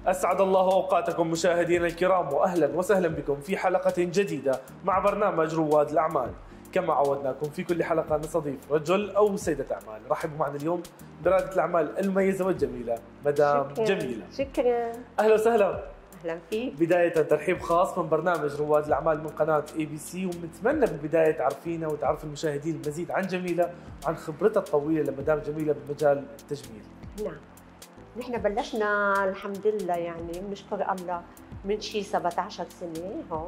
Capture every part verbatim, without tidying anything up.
أسعد الله أوقاتكم مشاهدينا الكرام، وأهلا وسهلا بكم في حلقة جديدة مع برنامج رواد الأعمال. كما عودناكم في كل حلقة نستضيف رجل أو سيدة أعمال. رحبوا معنا اليوم برائدة الأعمال المميزة والجميلة مدام شكرا. جميلة. شكرا. أهلا وسهلا. أهلا فيك. بداية ترحيب خاص من برنامج رواد الأعمال من قناة اي بي سي، ونتمنى بالبداية تعرفينا وتعرف المشاهدين المزيد عن جميلة وعن خبرتها الطويلة لمدام جميلة بمجال التجميل. نعم، نحن بلشنا الحمد لله، يعني بنشكر الله من شي سبعة عشر سنة هون،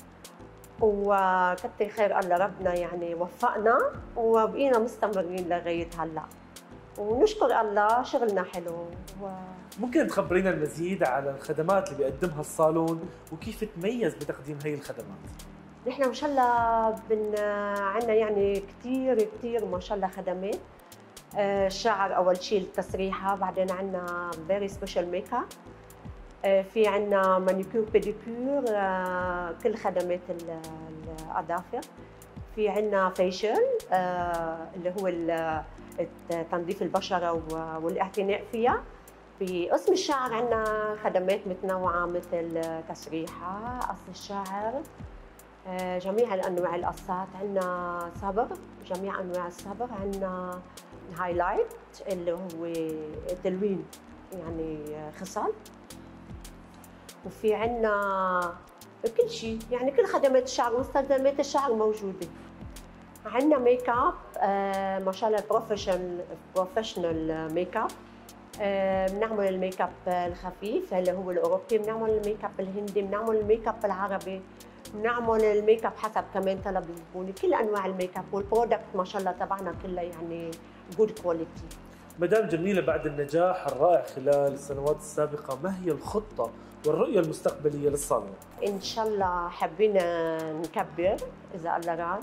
وكتر خير الله ربنا يعني وفقنا وبقينا مستمرين لغاية هلا، ونشكر الله شغلنا حلو. و... ممكن تخبرينا المزيد على الخدمات اللي بيقدمها الصالون وكيف تميز بتقديم هي الخدمات؟ نحن ما شاء الله بن... عندنا يعني كثير كثير ما شاء الله خدمات. الشعر اول شيء التسريحه، بعدين عندنا فيري سبيشال ميك اب، في عندنا مانيكير بيديكير، كل خدمات الاظافر، في عندنا فيشل اللي هو تنظيف البشره والاعتناء فيها. في قسم الشعر عندنا خدمات متنوعه مثل تسريحه، قص الشعر، جميع الانواع القصات، عندنا صبغ، جميع انواع الصبغ، عندنا هايلايت اللي هو تلوين يعني خصال، وفي عندنا كل شيء، يعني كل خدمات الشعر ومستلزمات الشعر موجوده. عندنا ميك اب، آه ما شاء الله بروفيشنال بروفيشنال ميك اب، بنعمل الميك اب الخفيف اللي هو الاوروبي، بنعمل الميك اب الهندي، بنعمل الميك اب العربي، بنعمل الميك اب حسب كمان طلب الزبون، كل انواع الميك اب، والبرودكت ما شاء الله تبعنا كلها يعني جود كواليتي. مدام جميلة، بعد النجاح الرائع خلال السنوات السابقة، ما هي الخطة والرؤية المستقبلية للصالون؟ ان شاء الله حابين نكبر اذا الله راد،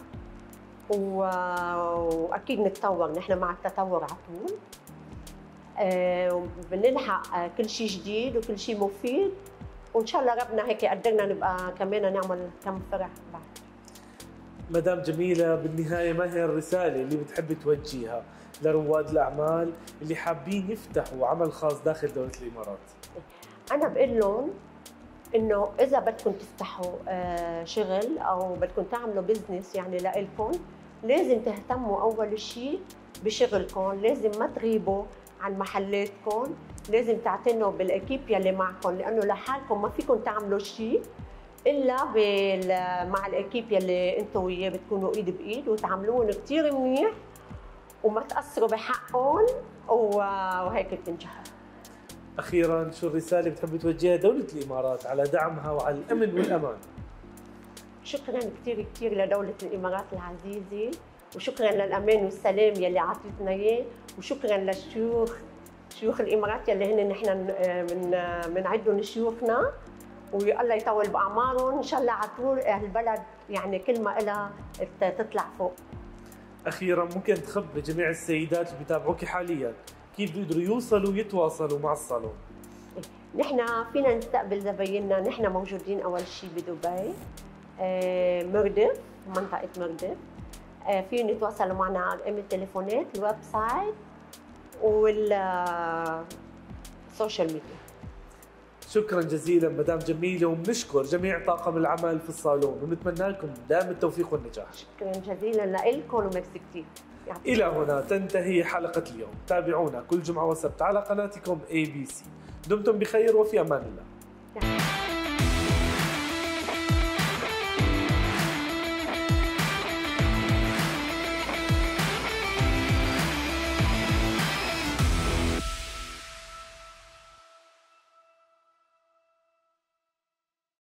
واكيد نتطور، نحن مع التطور على طول. أه بنلحق كل شيء جديد وكل شيء مفيد، وان شاء الله ربنا هيك يقدرنا نبقى كمان نعمل كم فرع بعد. مدام جميلة، بالنهاية ما هي الرسالة اللي بتحبي توجهيها لرواد الأعمال اللي حابين يفتحوا عمل خاص داخل دولة الإمارات؟ أنا بقول لهم إنه إذا بدكم تفتحوا شغل أو بدكم تعملوا بزنس يعني لإلكم، لازم تهتموا أول شيء بشغلكم، لازم ما تغيبوا عن محلاتكم، لازم تعتنوا بالأكيب يلي معكم، لأنه لحالكم ما فيكم تعملوا شيء إلا مع الأكيب يلي أنتوا وياه بتكونوا إيد بإيد، وتعاملوهم كثير منيح وما تقصروا بحقهم، وهيك بتنجحوا. أخيراً، شو الرسالة بتحبي توجهها دولة الإمارات على دعمها وعلى الأمن والأمان؟ شكراً كثير كثير لدولة الإمارات العزيزة، وشكراً للأمان والسلام يلي عطيتنا إياه، وشكراً للشيوخ شيوخ الإمارات يلي هن نحن من بنعدهم شيوخنا، والله يطول بأعمارهم، إن شاء الله على طول البلد يعني كل ما إلها تطلع فوق. أخيراً، ممكن تخبري جميع السيدات اللي بيتابعوكي حالياً كيف بيقدروا يوصلوا ويتواصلوا مع الصالون؟ نحن فينا نستقبل زبايننا، نحن موجودين أول شيء بدبي، آه مردف، منطقة مردف، آه فيهم يتواصلوا معنا على التليفونات، الويب سايت، والسوشيال ميديا. شكرا جزيلا مدام جميلة، وبنشكر جميع طاقم العمل في الصالون، ونتمنى لكم دائما التوفيق والنجاح. شكرا جزيلا لكم وميرسي كثير. إلى هنا تنتهي حلقة اليوم، تابعونا كل جمعة وسبت على قناتكم اي بي سي. دمتم بخير وفي أمان الله.